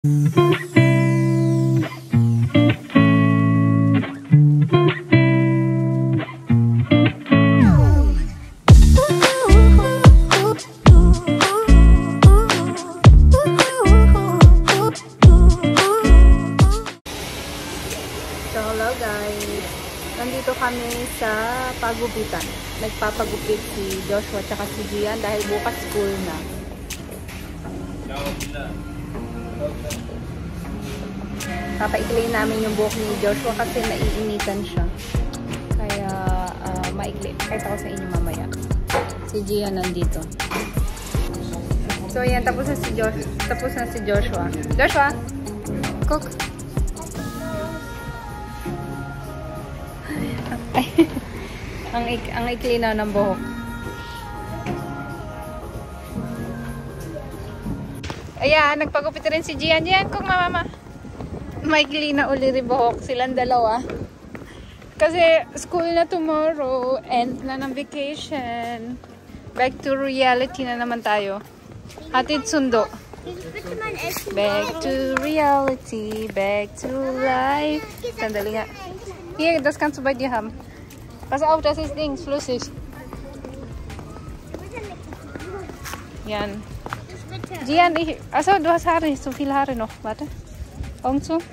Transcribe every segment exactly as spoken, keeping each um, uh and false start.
Hello guys, nandito kami sa pagupitan. Nagpapagupit si Joshua at si Gian dahil bukas school na. Papaikliin namin yung buhok ni Joshua kasi naiinitan siya. Kaya uh, maikli. Kahit ako sa inyo mamaya. Si Gian nandito. So yan, tapos na si Joshua. Tapos na si Joshua. Joshua! Cook! Ay, ang, ik ang ikli na ng buhok. Ayan, nagpagupit rin si Gian. Gian, kung mama. Maikli na uli rin buhok. Silang dalawa. Kasi school na tomorrow. End na ng vacation. Back to reality na naman tayo. Hatid sundo. Back to reality. Back to life. Sandali nga. Hier, das kannst du bei dir haben. Pass auf, das ist Dings, flüssig. Yan. Gian, ich... Achso, du hast Haare, so viele Haare noch. Warte. Augen zu.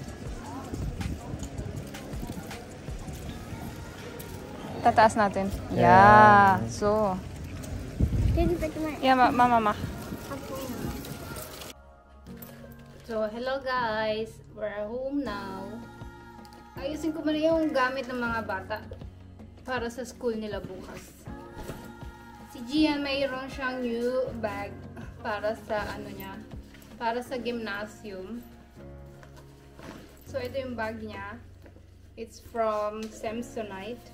Tataas natin. Ja, so. Ja, Mama, mach. So, hello guys. We're home now. Ayusin ko muna yung gamit ng mga bata para sa school nila bukas. Si Gian mayroon siyang new bag para sa ano niya, para sa gymnasium. So ito yung bag niya. It's from Samsonite.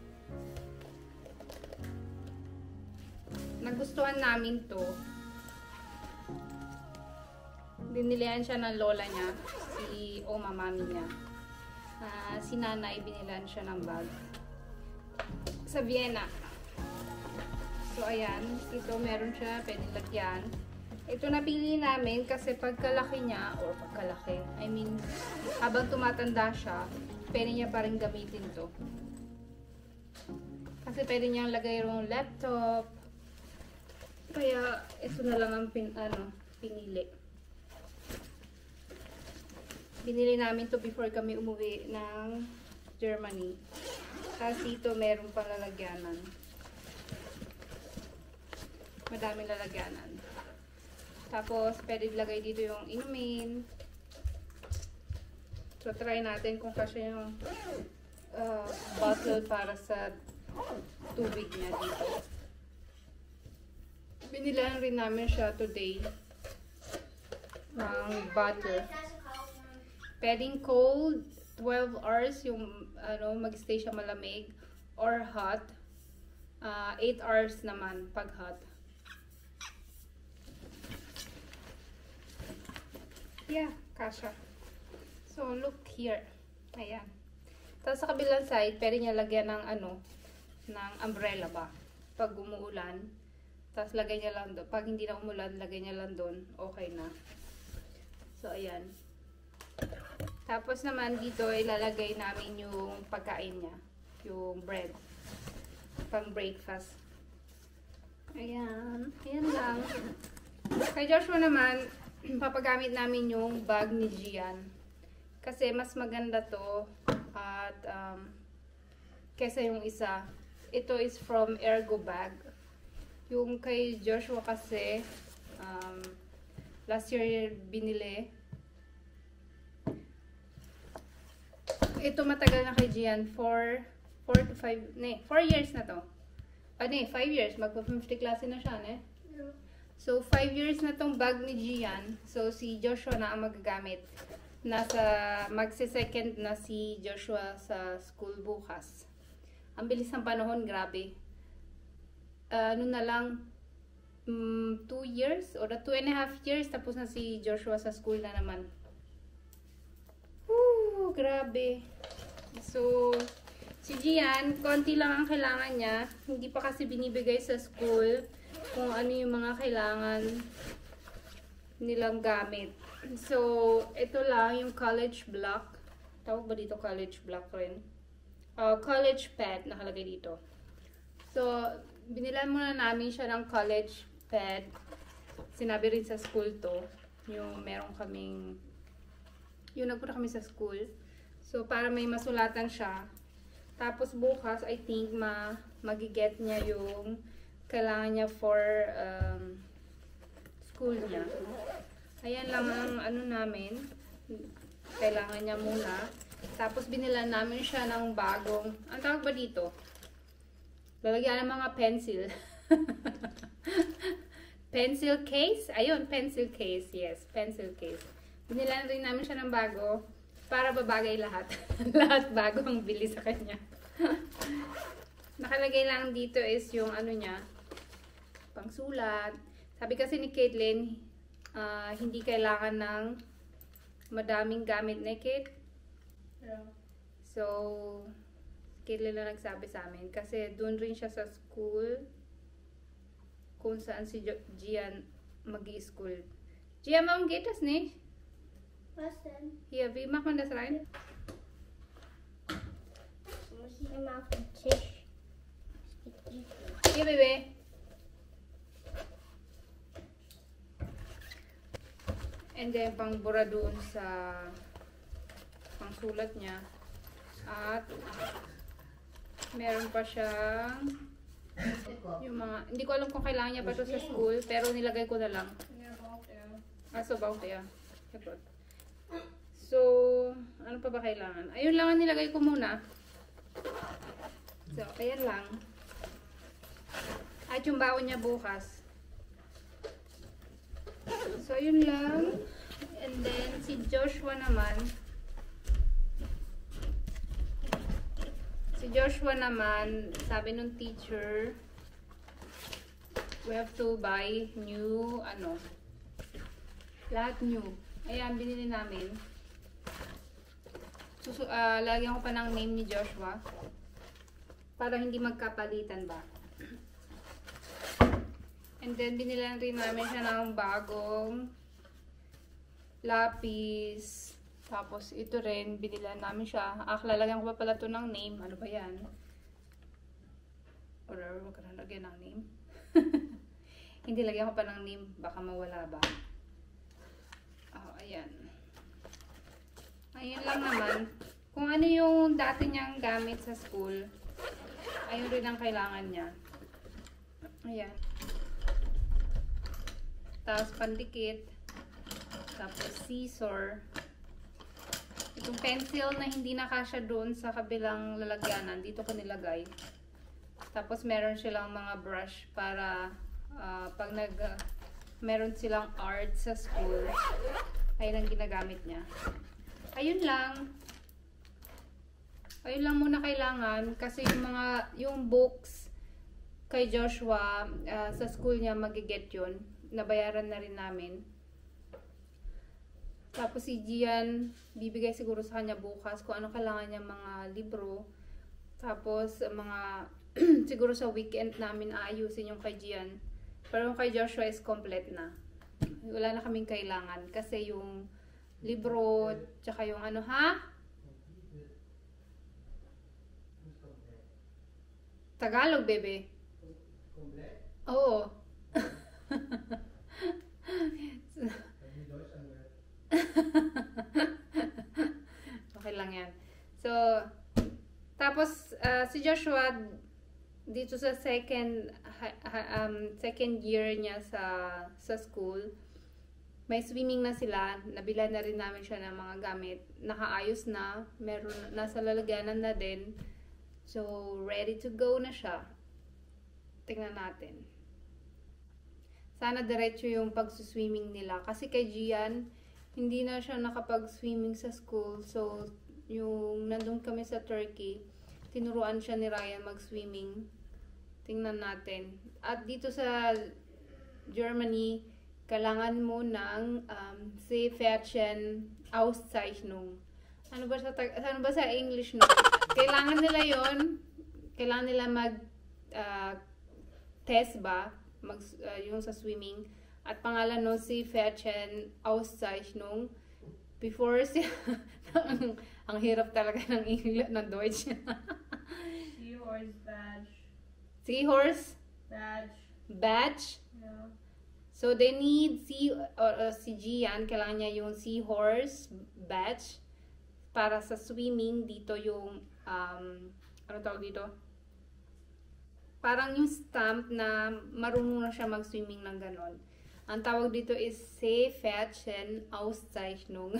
Nagustuhan namin to. Binilihan siya ng lola niya, si Oma Mami niya. Uh, si nanay, binilan siya ng bag sa Vienna. So ayan, ito meron siya, pwedeng lagyan. Ito napili namin kasi pagkalaki niya, or pagkalaki, I mean habang tumatanda siya, pwede niya pa rin gamitin to. Kasi pwede niyang lagay yung laptop. Kaya ito na lang ang pin, ano, pinili. Binili namin to before kami umuwi ng Germany. Kasi ito meron pang lalagyanan. Madaming lalagyanan. Tapos, pwede ilagay dito yung inumin. So, try natin kung kasya yung uh, bottle para sa tubig niya dito. Binilan rin namin siya today ng bottle. Pwedeng cold, twelve hours yung ano, mag-stay siya malamig, or hot, uh, eight hours naman pag hot. Yeah, kasha. So look here. Ayan. Tapos sa kabilang side, pwede niya lagyan ng ano, ng umbrella ba pag umuulan. Tapos lagay niya lang doon. Pag hindi na umulan, lagay niya lang doon. Okay na. So ayan. Tapos naman dito ilalagay namin yung pagkain niya, yung bread, pang breakfast. Ayan, ayan lang. Kay Joshua naman, papagamit namin yung bag ni Gian. Kasi mas maganda to at um, kesa yung isa. Ito is from Ergo bag. Yung kay Joshua kasi, um, last year binili. Ito matagal na kay Gian, four to five, ne, four years na to. Ah, ne, five years, magpa-fifty klase na siya, ne? Yeah. So, five years na tong bag ni Gian. So, si Joshua na ang magagamit. Nasa, magsi-second na si Joshua sa school bukas. Ang bilis ng panahon, grabe. Uh, ano na lang, um, two years, or two and a half years, tapos na si Joshua sa school na naman. Woo, grabe. So, si Gian, konti lang ang kailangan niya. Hindi pa kasi binibigay sa school kung ano yung mga kailangan nilang gamit. So, ito lang yung college block. Tawag ba dito college block rin? Uh, college pad, nakalagay dito. So, binilan muna namin siya ng college pad. Sinabi rin sa school to. Yung meron kaming, yung nagpunta kami sa school. So, para may masulatan siya. Tapos bukas, I think, ma magiget niya yung kailangan niya for um, school niya. Ayan lang ang ano namin. Kailangan niya muna. Tapos binilan namin siya ng bagong, ang tawag ba dito? Lalagyan ng mga pencil. Pencil case? Ayun, pencil case. Yes, pencil case. Binilan rin namin siya ng bago para babagay lahat. Lahat bago ang bili sa kanya. Nakalagay lang dito is yung ano niya, pangsulat. Sabi kasi ni Caitlin, uh, hindi kailangan ng madaming gamit na Kate. Yeah. So, Caitlin na nagsabi sa amin. Kasi doon rin siya sa school kung saan si Gian mag-i-school. Gian, warum geht das nicht? Was denn? Hier, wie macht man das rein? Muss ich immer auf den Tisch. Hier, Baby. And then, pangbura doon sa pangsulat niya. At meron pa siyang yung mga, hindi ko alam kung kailangan niya pa ito sa school, pero nilagay ko na lang. Ah, so bawt ya. So, ano pa ba kailangan? Ayun lang ang nilagay ko muna. So, ayan lang. At yung baon niya bukas. So, yun lang. And then, si Joshua naman. Si Joshua naman, sabi nung teacher, we have to buy new, ano, lahat new. Ayan, binili namin. Susu uh, lagyan ko pa ng name ni Joshua. Para hindi magkapalitan ba. And then, binilan rin namin siya ng bagong lapis. Tapos, ito rin, binilan namin siya. Ah, lalagyan ko pa pala ito ng name. Ano ba yan? Or, wag ka na lagyan ng name. Hindi lagyan ko pa ng name. Baka mawala ba? Oh, ayan. Ayun lang naman. Kung ano yung dati niyang gamit sa school, ayun rin ang kailangan niya. Ayan. Tapos pandikit. Tapos scissor. Itong pencil na hindi nakasya doon sa kabilang lalagyanan, dito ko nilagay. Tapos meron silang mga brush para uh, pag nag uh, meron silang art sa school, ayun ang ginagamit niya. Ayun lang. Ayun lang muna kailangan kasi yung mga yung books kay Joshua uh, sa school niya magiget yun. Nabayaran na rin namin. Tapos si Gian, bibigay siguro sa kanya bukas kung ano kailangan niya mga libro. Tapos mga siguro sa weekend namin aayusin yung kay Gian. Pero yung kay Joshua is complete na. Wala na kaming kailangan kasi yung libro, tsaka yung ano ha? Tagalog, bebe. Oo. Okay lang yan. So, tapos uh, si Joshua dito sa second um, second year niya sa sa school, may swimming na sila. Nabila na rin namin siya ng mga gamit. Nakaayos na, meron nasa lalagyanan na din. So, ready to go na siya. Tingnan natin. Sana diretso yung pag-swimming nila. Kasi kay Gian, hindi na siya nakapag-swimming sa school. So, yung nandun kami sa Turkey, tinuruan siya ni Ryan mag-swimming. Tingnan natin. At dito sa Germany, kailangan mo ng um, Seepferdchen Auszeichnung. Ano ba sa, ano ba sa English no? Kailangan nila yon, kailangan nila mag uh, test ba mag, uh, yung sa swimming At pangalan nun si Fetchen Auszeichnung. Before siya, ang, ang hirap talaga ng English, ng Deutsch. Seahorse badge. Seahorse Badge. badge. Yeah. So they need si or uh, si Gian, kailangan niya yung seahorse badge para sa swimming. Dito yung um ano tawag dito? Parang yung stamp na marunong na siya mag-swimming ng ganon. Ang tawag dito is Seepferdchen Auszeichnung.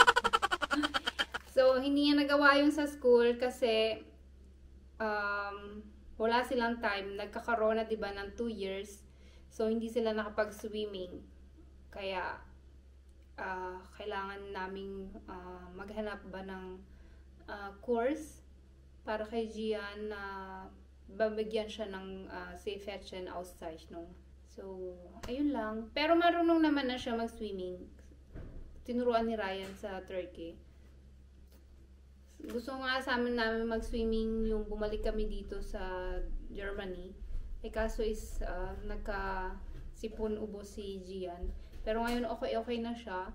So, hindi niya nagawa yun sa school kasi um, wala silang time. Nagkakaroon na diba ng two years. So, hindi sila nakapag-swimming. Kaya, uh, kailangan naming uh, maghanap ba ng uh, course para kay Gian na babagyan siya ng uh, Seepferdchen Auszeichnung. So, ayun lang. Pero marunong naman na siya mag-swimming. Tinuruan ni Ryan sa Turkey. Gusto nga sa amin namin mag-swimming yung bumalik kami dito sa Germany. Eh kaso is uh, nagka-sipon ubo si Gian. Pero ngayon okay-okay na siya.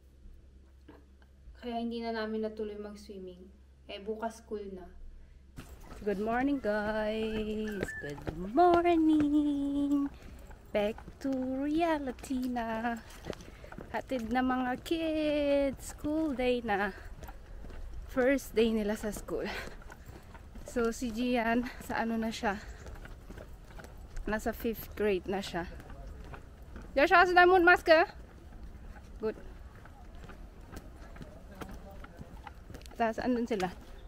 Kaya hindi na namin natuloy mag-swimming. Eh bukas school na. Good morning guys! Good morning! Back to reality na. Hatid na mga kids. School day na. First day nila sa school. So si Gian, sa ano na siya? Nasa fifth grade na siya. Joshua, hast du deine Mundmaske? Gut. Tapos andun sila.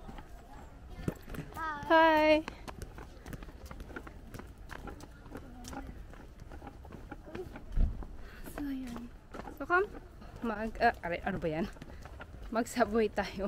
Hi! So, yan. So, come. Mag, uh, aray, ano ba yan? Mag-subway tayo.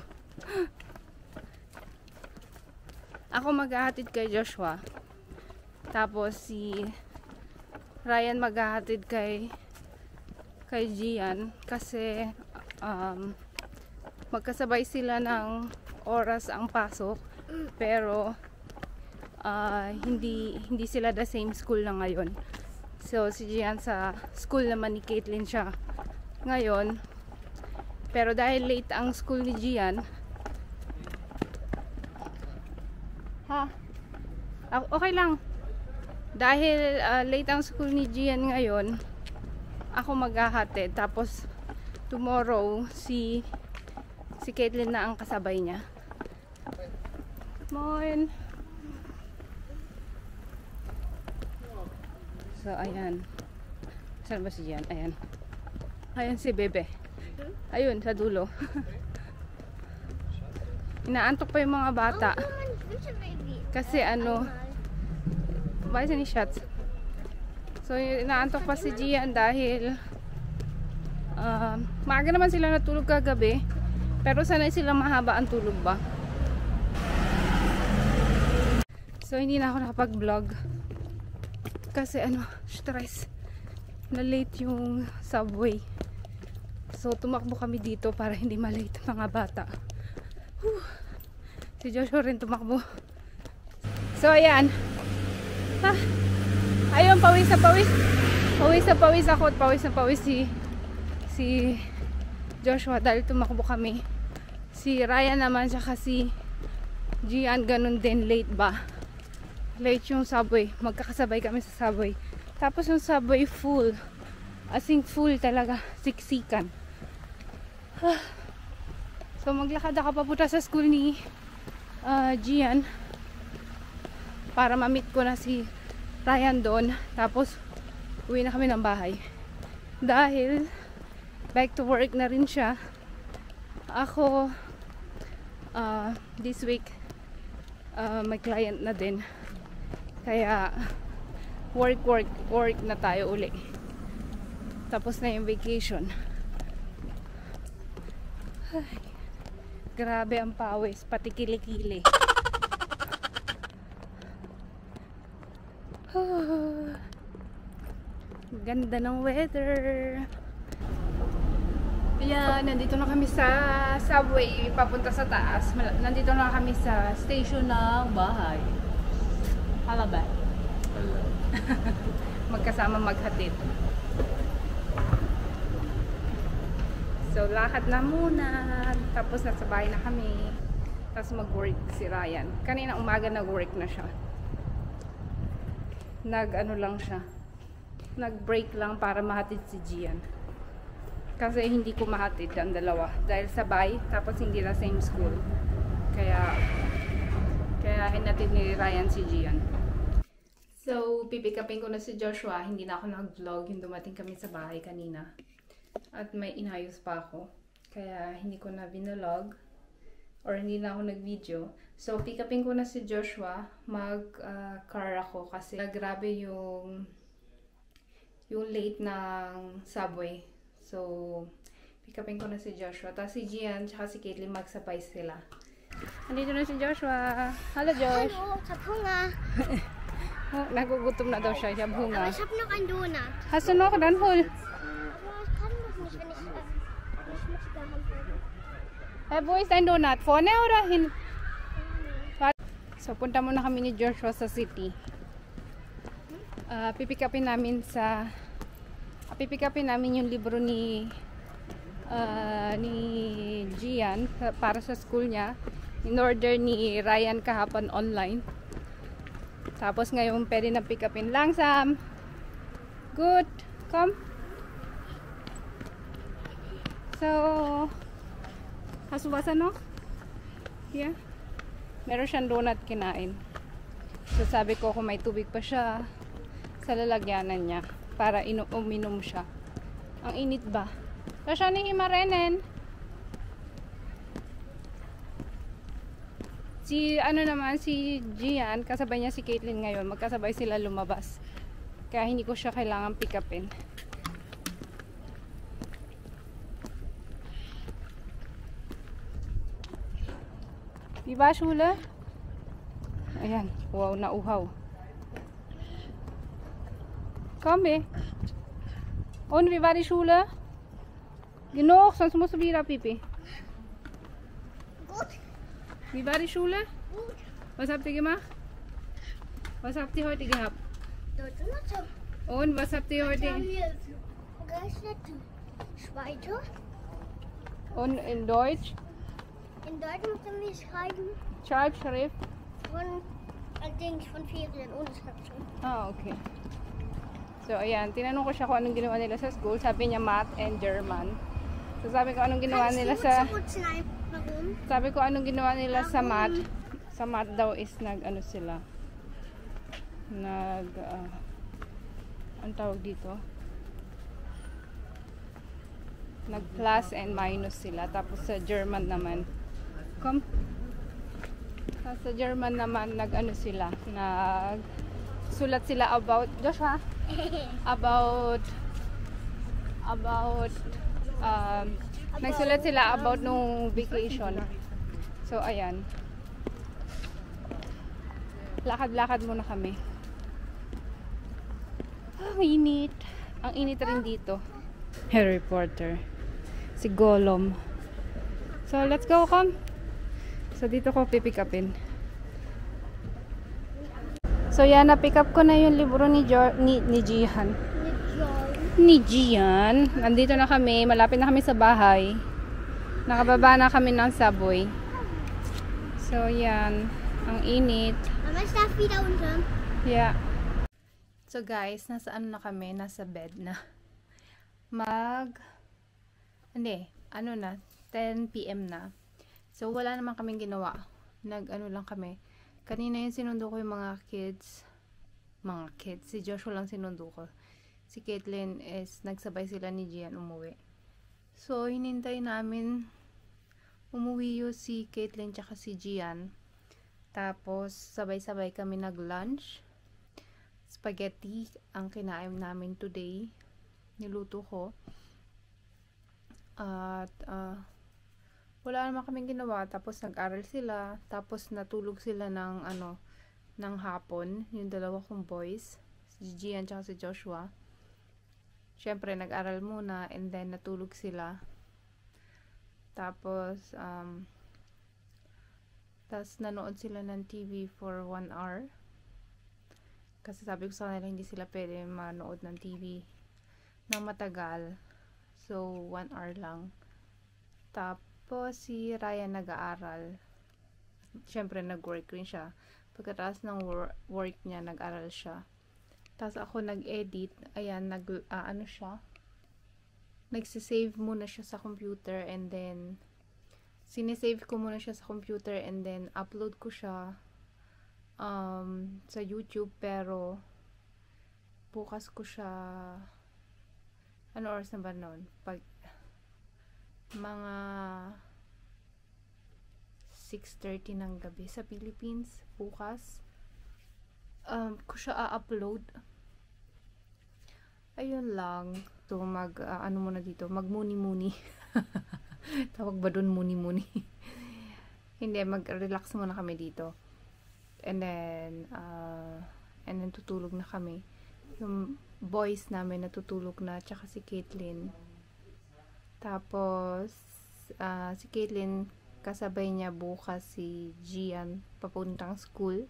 Ako maghahatid kay Joshua. Tapos, si Ryan maghahatid kay kay Gian. Kasi, um, magkasabay sila ng oras ang pasok. Pero, uh, hindi, hindi sila the same school na ngayon. So, si Gian sa school naman ni Caitlin siya ngayon. Pero dahil late ang school ni Gian, ha? Okay lang. Dahil uh, late ang school ni Gian ngayon, ako maghahatid. Tapos, tomorrow, si, si Caitlin na ang kasabay niya. Morning. So, ayan. Saan ba si Gian? Ayan. Ayan si Bebe. Ayun, sa dulo. Inaantok pa yung mga bata. Kasi ano, bakit ni shots? So, inaantok pa si Gian dahil uh, maaga naman sila natulog kagabi. Pero sanay sila mahaba ang tulog ba? So, hindi na ako nakapag-vlog. Kasi ano, stress. Na late yung subway. So, tumakbo kami dito para hindi malate mga bata. Whew. Si Joshua rin tumakbo. So, ayan. Ah, ayun, pawis na pawis. Pawis na pawis ako at pawis na pawis si, si Joshua dahil tumakbo kami. Si Ryan naman siya kasi Gian ganun din, late ba? Late yung subway. Magkakasabay kami sa subway. Tapos yung subway full. As in full talaga. Siksikan. So maglakad ako papunta sa school ni uh, Gian. Para ma-meet ko na si Ryan doon. Tapos uwi na kami ng bahay. Dahil back to work na rin siya. Ako uh, this week uh, may client na din. Kaya, work, work, work na tayo uli. Tapos na yung vacation. Ay, grabe ang pawis, pati kilikili. Oh, ganda ng weather. Ayan, nandito na kami sa subway, papunta sa taas. Nandito na kami sa station ng bahay. Hala ba? Magkasama maghatid. So, lakad na muna. Tapos, nasa bahay na kami. Tapos, mag-work si Ryan. Kanina umaga nag-work na siya. Nag-ano lang siya. Nag-break lang para mahatid si Gian. Kasi hindi ko mahatid ang dalawa. Dahil sabay, tapos hindi na same school. Kaya, kaya hinatid ni Ryan si Gian. So, pipikapin ko na si Joshua. Hindi na ako nag-vlog. Yung dumating kami sa bahay kanina. At may inayos pa ako. Kaya hindi ko na binalog. Or hindi na ako nag-video. So, pikapin ko na si Joshua. Mag-car uh, ako. Kasi grabe yung yung late ng subway. So, pikapin ko na si Joshua. Tapos si Gian tsaka si Caitlin magsabay sila. Andito na si Joshua. Hallo Josh. Hallo, ich hab Hunger. Oh, nagugutom na daw siya. Ich hab Aber Hunger. ich hab noch einen Donut. Hast du noch? Dann hol. Aber ich kann das nicht, wenn ich äh, nicht mit der Hand halte. Eh, wo ist dein Donut? Vorne oder hin? So, punta muna kami ni Joshua sa city. Uh, pipikapin namin sa uh, pipikapin namin yung libro ni uh, ni Gian para sa school niya. In order ni Ryan kahapon online. Tapos ngayon pwede na pikapin. Langsam. Good. Come. So, hast du Wasser noch? Hier. Meron siyang donut kinain. So, sabi ko kung may tubig pa siya sa lalagyanan niya para ino uminom siya. Ang init ba? So, siya ni Himarenen. Si, ano naman, si Gian, kasabay niya si Caitlin ngayon. Magkasabay sila lumabas. Kaya hindi ko siya kailangan pick upin. Wie war Schule? Ayan, wow, nauhaw. Komm, eh. Und wie war die Schule? Genug, sonst musst du wieder pipi. Gut. Wie war die Schule? Gut. Was habt ihr gemacht? Was habt ihr heute gehabt? Deutsch und Mathe. Und was habt ihr heute? Dann hier Gerechnet. Schweite. Und in Deutsch? In Deutsch mussten wir schreiben Schreibschrift? von allerdings von Ferien ohne Schreibschrift. Ah, okay. So, ayan. Tinanong ko siya kung anong ginawa nila sa school. Sabi niya math and German. So, sabi ko anong ginawa Kannst nila du sa... uns so gut schreiben? Warum? Sabi ko anong ginawa nila sa Warum? math. Sa math daw is nag ano sila. Nag... Uh, ang tawag dito? Nag plus and minus sila. Tapos sa German naman. Come. Tapos sa German naman nag ano sila. Nag... Sulat sila about... Joshua? About... About... Um, nagsulat sila about nung vacation. So, ayan. Lakad-lakad muna kami. Ang init. Ang init rin dito. Harry Potter. Si Gollum. So, let's go, come. So, dito ko pipick upin. So, yan. Na-pick up ko na yung libro ni, jo ni, ni Jihan. Ni Gian. Nandito na kami. Malapit na kami sa bahay. Nakababa na kami ng subway. So, yan. Ang init. Mama, ich darf wieder unten. Yeah. So, guys, nasa ano na kami? Nasa bed na. Mag... Hindi. Ano na? ten p m na. So, wala naman kaming ginawa. Nag-ano lang kami. Kanina yung sinundo ko yung mga kids. Mga kids. Si Joshua lang sinundo ko. Si Caitlin is nagsabay sila ni Gian umuwi. So, hinintay namin umuwi yung si Caitlin tsaka si Gian. Tapos, sabay-sabay kami nag-lunch. Spaghetti ang kinain namin today. Niluto ko. At, uh, wala naman kaming ginawa. Tapos, nag-aral sila. Tapos, natulog sila ng, ano, ng hapon. Yung dalawa kong boys. Si Gian tsaka si Joshua. Siyempre, nag-aral muna and then natulog sila. Tapos, um, tapos nanood sila ng T V for one hour. Kasi sabi ko sa kanila, hindi sila pwede manood ng T V ng matagal. So, one hour lang. Tapos, si Ryan nag-aaral. Siyempre, nag-work rin siya. Pagkatapos ng wor- work niya, nag-aral siya. Tapos, ako nag-edit. Ayan, nag, uh, ano siya? Nagsisave muna siya sa computer and then, sinisave ko muna siya sa computer and then, upload ko siya um, sa YouTube. Pero, bukas ko siya, ano oras na ba noon? Pag, mga six thirty ng gabi sa Philippines bukas um, ko siya a-upload. Ayun lang. So mag uh, ano muna dito, mag muni-muni. Tawag ba dun muni-muni? Hindi, mag-relax muna kami dito. And then uh, and then tutulog na kami. Yung boys namin natutulog na, tsaka si Caitlyn. Tapos, uh, si Caitlyn, kasabay niya bukas si Gian papuntang school.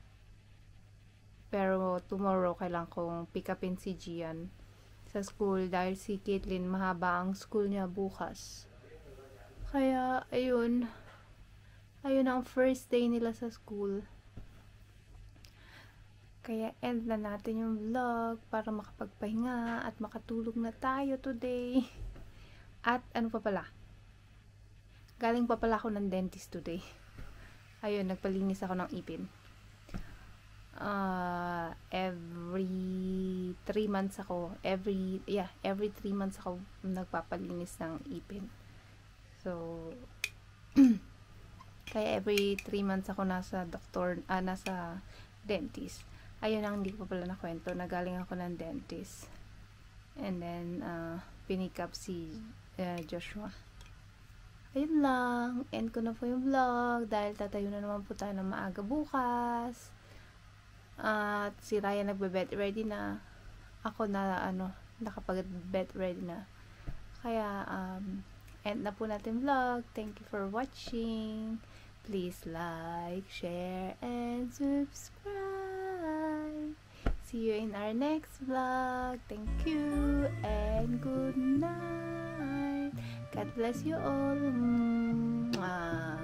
Pero, tomorrow, kailangan kong pick upin si Gian sa school dahil si Caitlyn, mahaba ang school niya bukas. Kaya, ayun. Ayun ang first day nila sa school. Kaya, end na natin yung vlog para makapagpahinga at makatulog na tayo today. At ano pa pala? Galing pa pala ako ng dentist today. Ayun, nagpalinis ako ng ipin. Uh, every three months ako, every, yeah, every three months ako nagpapalinis ng ipin. So, kaya every three months ako nasa doktor, ah, nasa dentist. Ayun ang hindi ko pa pala nakwento, nagaling ako ng dentist. And then, uh, pinick up si Uh, Joshua. Ayun lang. End ko na po yung vlog dahil tatayo na naman po tayo ng maaga bukas. At uh, si Ryan nagbe-bed ready na. Ako na ano, nakapag-bed ready na. Kaya um, end na po natin vlog. Thank you for watching. Please like, share, and subscribe. See you in our next vlog. Thank you and good night. God bless you all. Mwah.